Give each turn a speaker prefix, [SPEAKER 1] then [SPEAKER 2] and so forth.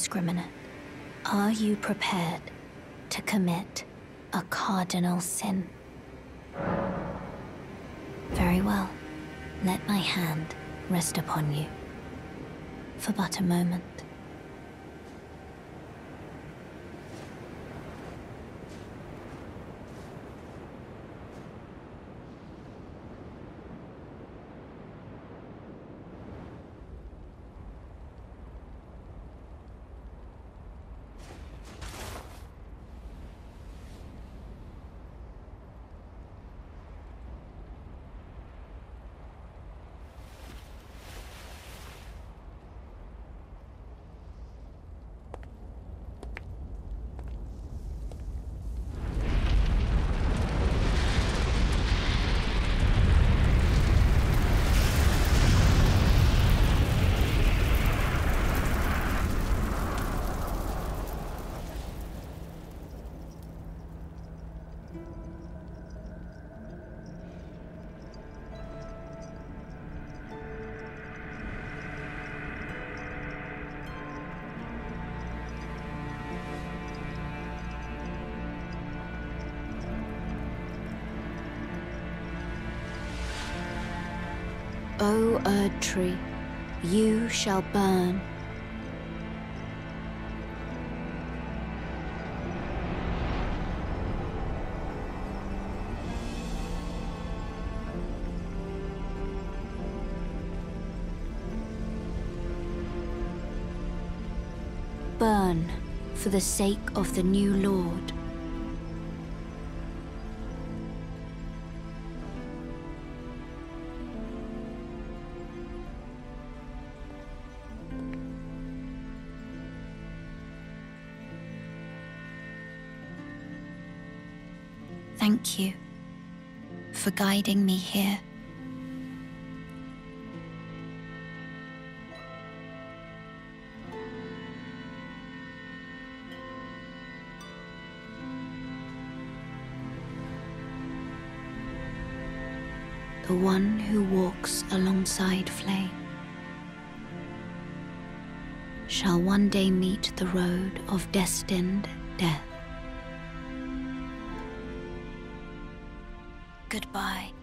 [SPEAKER 1] indiscriminate. Are you prepared to commit a cardinal sin? Very well. Let my hand rest upon you for but a moment. O Erd Tree, you shall burn. Burn for the sake of the new Lord. Thank you for guiding me here. The one who walks alongside flame shall one day meet the road of destined death. Goodbye.